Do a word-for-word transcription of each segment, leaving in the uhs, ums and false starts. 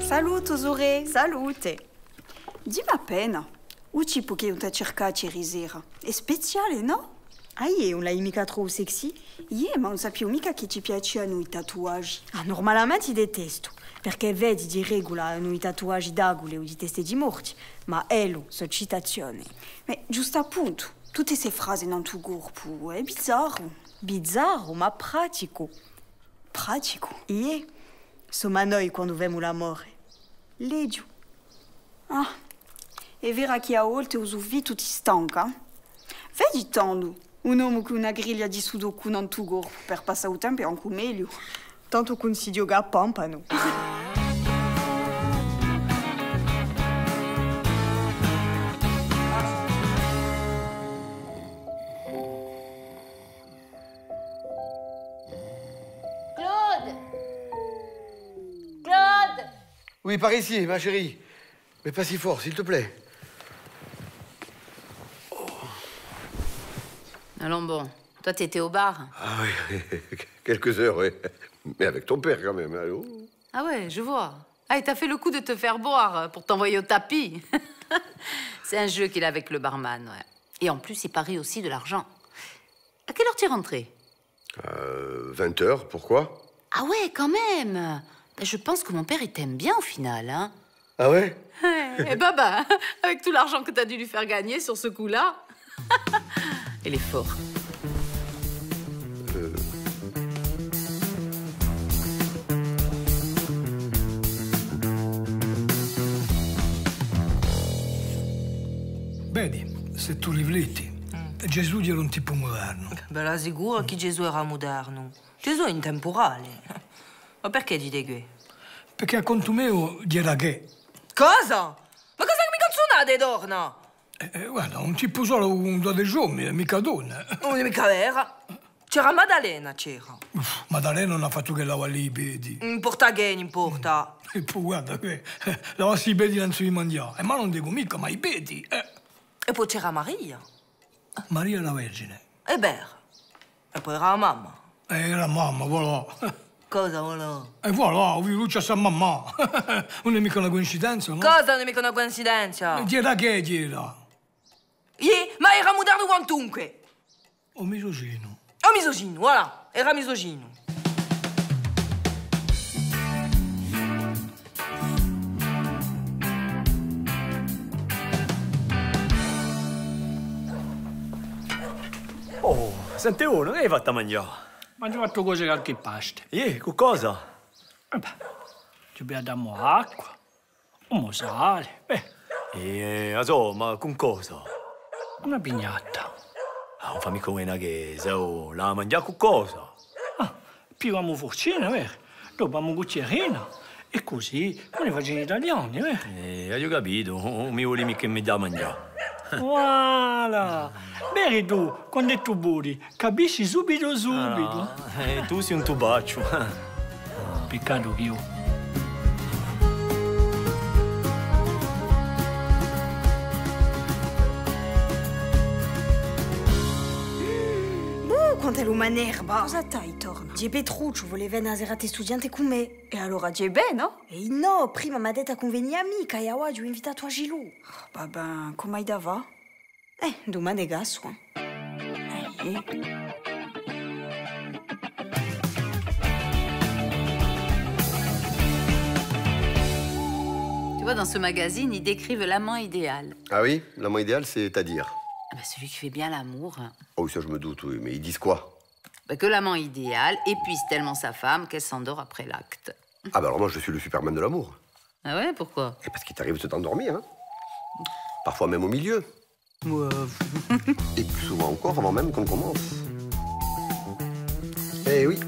Salut, Zure, salute. Dimmi appena, il cibo che tu cercato ieri sera è speciale, no? Ah, io non l'hai mica troppo sexy? Io ma non sapevo mica che ti piacevano i tatuaggi. Ah, normalmente ti detesto, perché vedi di regola hanno i tatuaggi d'agule o di teste di morti, ma ello sono citazioni. Ma giusto appunto, tutte queste frasi nel tuo corpo, è bizzarro. Bizzarro, ma pratico. Pratico? Io, insomma noi quando vediamo l'amore. Legio. Ah, è vero che a volte uso via tutti stanca? Vedi tanto. Un uomo con una griglia di sudoku nel tuo corpo per passare il tempo è anche meglio. Tanto consiglio che pampano. Claude Claude Oui, par ici, ma chérie. Mais pas si fort, s'il te plaît. Allons bon, toi t'étais au bar. Ah oui, quelques heures, oui. Mais avec ton père quand même, allô? Ah ouais, je vois. Ah, il t'a fait le coup de te faire boire pour t'envoyer au tapis. C'est un jeu qu'il a avec le barman, ouais. Et en plus, il parie aussi de l'argent. À quelle heure t'es rentré? Euh, vingt heures, pourquoi? Ah ouais, quand même. Je pense que mon père, il t'aime bien au final, hein. Ah ouais? Et bah bah, avec tout l'argent que t'as dû lui faire gagner sur ce coup-là. Il est fort. Euh... Vedi, se tu rifletti, mm. Gesù era un tipo moderno. Beh, la sicuro che Gesù era moderno. Gesù è intemporale. Ma perché dite che? Perché a conto mio era che. Cosa? Ma cosa che mi canzonate, Dorna? Eh, eh, guarda, un tipo solo un do dei giorni, mica donna. Non è mica vera. C'era Maddalena, c'era. Uff, Maddalena non ha fatto che lavare i piedi. Non importa che, non importa. E poi guarda, che eh, lavassi i piedi non si mangiare. Ma non dico mica, ma i piedi, eh. E poi c'era Maria. Maria la Vergine. E beh. E poi era la mamma. Eh, era mamma, voilà. Cosa voilà? E voilà, ho visto sa mamma. Non è mica una coincidenza, no? Cosa non è mica una coincidenza? Era che era? Ie, ma era moderno quantunque. O misogino. O misogino, voilà. Era misogino. Oh, senti uno, che hai fatto a mangiare? Ma ci ho fatto cose qualche pasta. Eh, con cosa? E beh, ci abbiamo acqua, un sale, beh, Eh, insomma, con cosa? una pignata. Ah, non fammi come una chiesa, oh, la mangiare con cosa? Ah, pigliamo forcina, vero? Dopo abbiamo cucchiaina. E così, come facciamo gli italiani, vero? Eh, hai capito, non mi vuoi mica mi dà a mangiare. Voilà! Beh, tu, quando è tu buri, capisci subito, subito. Ah, eh, tu sei un tubaccio. Peccato che io. Quanto è l'umanerba? Cosa tai, torna? Di Petruccio voleva nasere studiante con me. E allora ti è bene, no? E no, prima mi ha detto che veniva amica e oggi ho invitato a Gilù. Vabbè, come hai da va? Eh, domani è gasso. Eh, Tu vois, dans ce magazine, ils décrivent l'amant idéal. Ah oui? L'amant idéal, c'est-à-dire? Ah bah, celui qui fait bien l'amour. Oh, ça, je me doute, oui. Mais ils disent quoi? Bah, que l'amant idéal épuise tellement sa femme qu'elle s'endort après l'acte. Ah, bah alors moi, je suis le Superman de l'amour. Ah ouais, pourquoi? Et parce qu'il t'arrive de t'endormir, hein. Parfois même au milieu. Ouais. Et plus souvent encore avant même qu'on commence. Eh oui.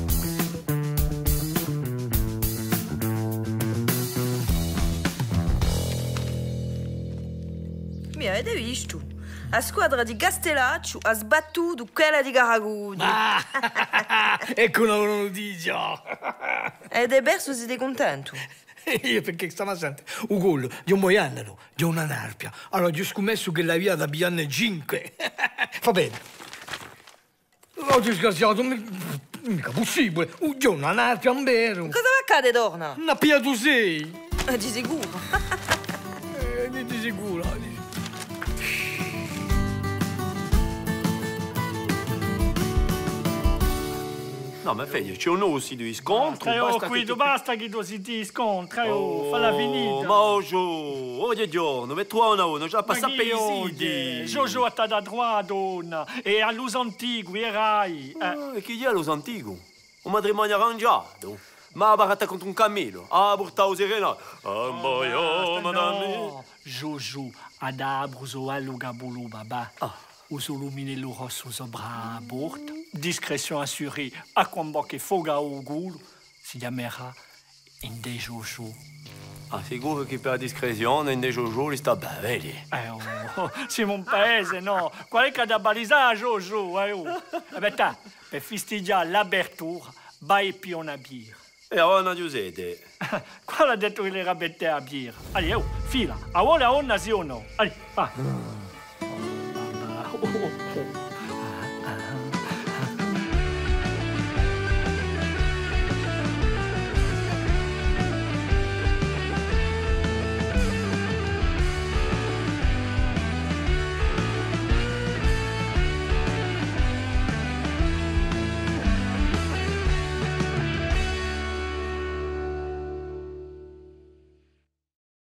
Mi avete visto? La squadra di Castellaccio ha sbattuto quella di Garagugni. Ah, ecco una buona notizia. Ed è verso siete contento? Io perché stavo sentendo un gol di un moiannolo, di una narpia. Allora, ho scommesso che la via da B N cinque. Va bene. Oh, disgraziato, mica possibile. Un giorno una narpia, un vero. Cosa accade, Dorna? Una pia tu sei. Eh, di sicuro. Eh, di sicuro. No, ma figlia, c'è un osso di scontro. Tre o basta qui, che tu ti- basta che tu si ti scontra, oh, falla Oh, finita. ma oggi, oggi giorno, ma tu una uno, già passa per i siti. Jojo a ta da droit, donna, e a luz antigo, erai. Eh. Ah, e chi è lo antico? Un matrimonio arrangiato. Ma barata contro un cammello. Ah, portavo serena. Ah, boy, oh, madame. No, Jojo, ad abruso a lugabulu, baba. Os lumine lo rosso sobra a bord. Discrétion assurée. A quando che foga o gulo, si chiamerà Inde Jojo. Ah, sicuro che per la discrezione in dei Jojo li sta bene, vedi? Eh, oh, siamo un paese, no? Qual è che ha da balisare, Jojo? Eh, oh. Eh, beh, ta, per festeggiare l'apertura, vai più una birra. E ora una Giuseppe. Qual ha detto che le rabette a birra? Allora, oh, fila, a ora o nazione. Allora, va.